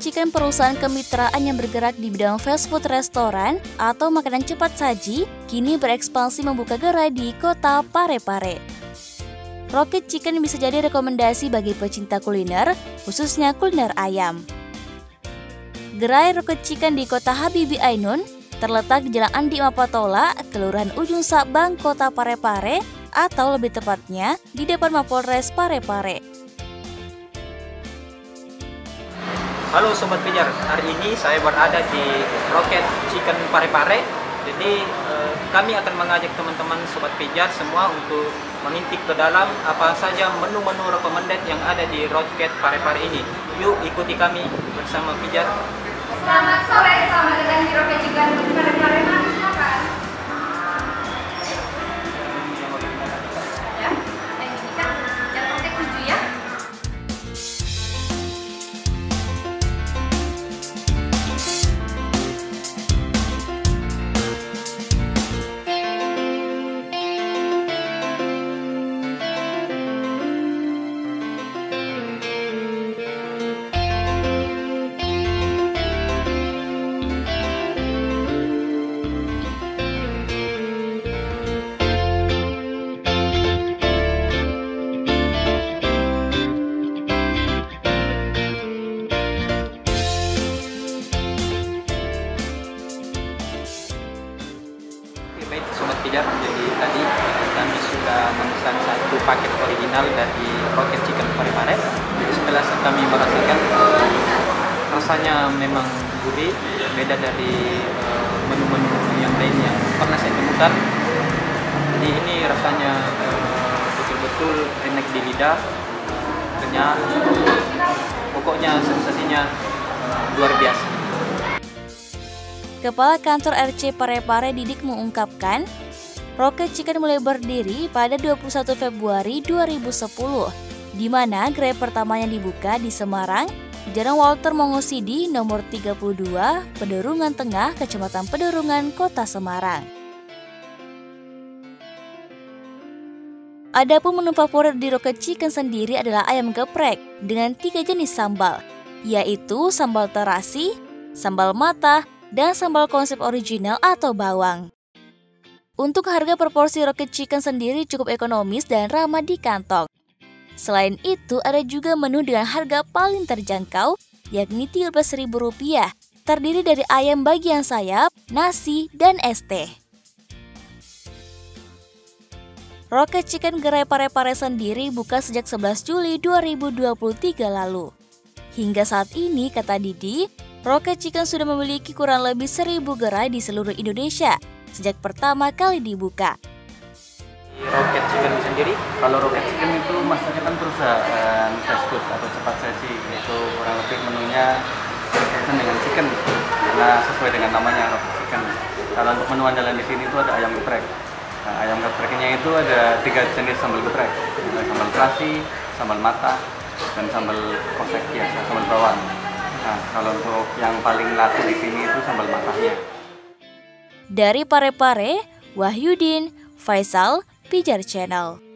Chicken perusahaan kemitraan yang bergerak di bidang fast food restoran atau makanan cepat saji kini berekspansi membuka gerai di kota Parepare. Rocket Chicken bisa jadi rekomendasi bagi pecinta kuliner, khususnya kuliner ayam. Gerai Rocket Chicken di kota Habibie Ainun terletak di Jalan Andi Mapatola, Kelurahan Ujung Sabang, kota Parepare, atau lebih tepatnya di depan Mapolres Parepare. Halo Sobat Pijar, hari ini saya berada di Rocket Chicken Parepare. Jadi kami akan mengajak teman-teman Sobat Pijar semua untuk mengintip ke dalam apa saja menu-menu recommended yang ada di Rocket Parepare ini. Yuk ikuti kami bersama Pijar. Selamat sore, selamat datang di Rocket Chicken Parepare. Silakan. Ya, yang ini kan yang Rocket 7 ya. Baik Sobat Pijar, jadi tadi kami sudah memesan satu paket original dari Rocket Chicken Parepare. Jadi setelah kami merasakan, rasanya memang gurih, beda dari menu-menu yang lain yang pernah saya temukan. Jadi ini rasanya betul-betul enak di lidah, kenyal, pokoknya sensasinya luar biasa. Kepala Kantor RC Parepare Didik mengungkapkan, Rocket Chicken mulai berdiri pada 21 Februari 2010, di mana gerai pertamanya dibuka di Semarang, Jalan Walter Mongosidi nomor 32, Pedurungan Tengah, Kecamatan Pedurungan, Kota Semarang. Adapun menu favorit di Rocket Chicken sendiri adalah ayam geprek dengan 3 jenis sambal, yaitu sambal terasi, sambal mata, dan sambal konsep original atau bawang. Untuk harga per porsi Rocket Chicken sendiri cukup ekonomis dan ramah di kantong. Selain itu, ada juga menu dengan harga paling terjangkau, yakni Rp13.000, terdiri dari ayam bagian sayap, nasi, dan es teh. Rocket Chicken gerai Parepare sendiri buka sejak 11 Juli 2023 lalu. Hingga saat ini, kata Didi, Rocket Chicken sudah memiliki kurang lebih 1.000 gerai di seluruh Indonesia sejak pertama kali dibuka. Rocket Chicken sendiri, kalau Rocket Chicken itu maksudnya kan perusahaan fast food atau cepat saji, yaitu kurang lebih menunya berkaitan dengan chicken karena sesuai dengan namanya Rocket Chicken. Kalau untuk menu andalan di sini itu ada ayam geprek. Nah, ayam gepreknya itu ada 3 jenis sambal geprek, sambal terasi, sambal mata, dan sambal kosek biasa, sambal bawang. Nah, kalau untuk yang paling laku di sini itu sambal matanya. Dari Parepare, Wahyudin, Faisal, Pijar Channel.